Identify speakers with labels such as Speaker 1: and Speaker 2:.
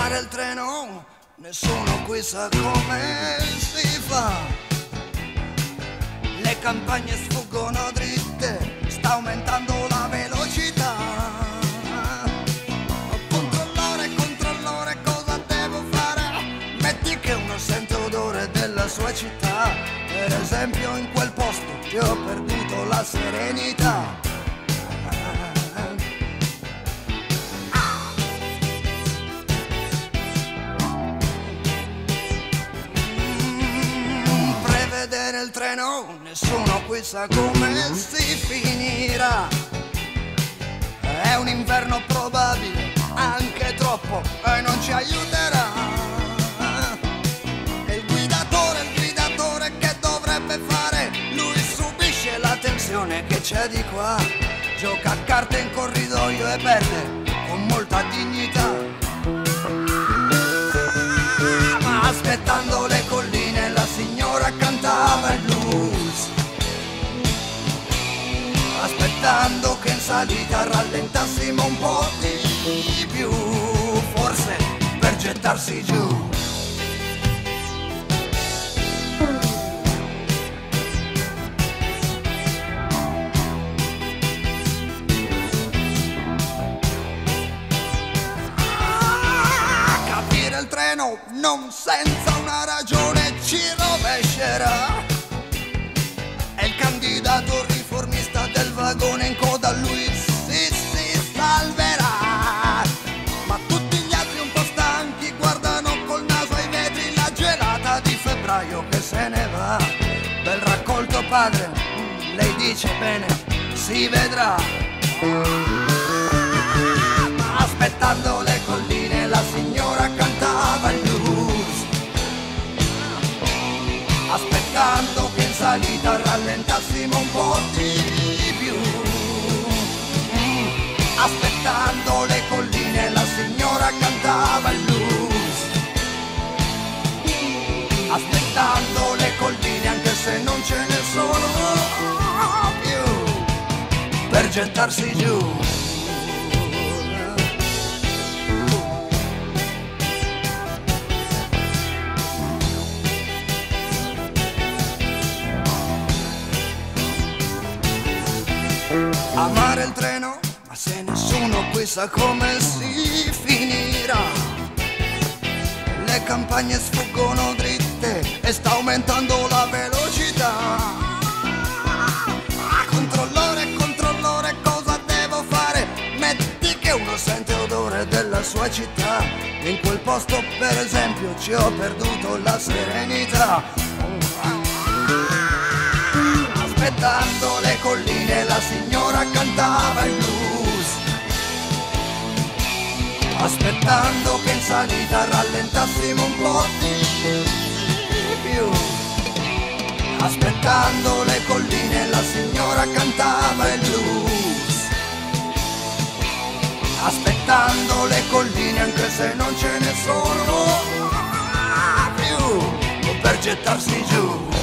Speaker 1: Amare il treno, nessuno qui sa come si fa. Le campagne sfuggono dritte, sta aumentando la velocità. Controllore, cosa devo fare? Metti che uno sente odore della sua città. Per esempio in quel posto che ho perduto la serenità. Prevedere il treno, nessuno qui sa come si finirà. È un inverno probabile, anche troppo, e non ci aiuterà. Il guidatore che dovrebbe fare? Lui subisce la tensione che c'è di qua. Gioca a carte in corridoio e perde con molta dignità. Ma aspettando le colline la signora cantava il blues. Aspettando che in salita rallentassimo un po' di più, forse per gettarsi giù. Capire il treno non senza una ragione ci rovescerà. È il candidato riformista del vagone in coda, lui si salverà. Ma tutti gli altri un po' stanchi guardano col naso ai vetri la gelata di febbraio che se ne va. Bel raccolto padre, lei dice bene, si vedrà. Ma aspettando le colline la signora cantava il blues. Aspettando che in salita rallentassimo un po' di più. Aspettando le colline la signora cantava il blues. Aspettando le colline anche se non ce ne sono più, per gettarsi giù. Amare il treno, ma se nessuno qui sa come si finirà. Le campagne sfuggono dritte e sta aumentando la velocità. Controllore, cosa devo fare? Metti che uno sente odore della sua città. In quel posto per esempio ci ho perduto la serenità. Aspettando le colline la signora cantava il blues. Aspettando che in salita rallentassimo un po' di più. Aspettando le colline la signora cantava il blues. Aspettando le colline anche se non ce ne sono più, per gettarsi giù.